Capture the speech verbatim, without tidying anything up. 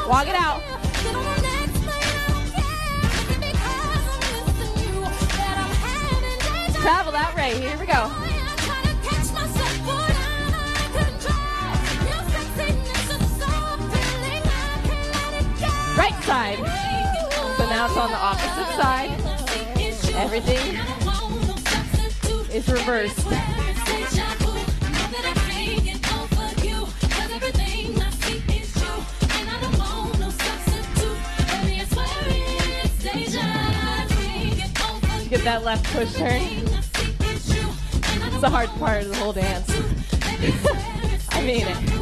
Walk it out. Travel that way. Here we go. Right side. So now it's on the opposite side. Everything is reversed. Get that left push turn. It's the hard part of the whole dance. I mean it.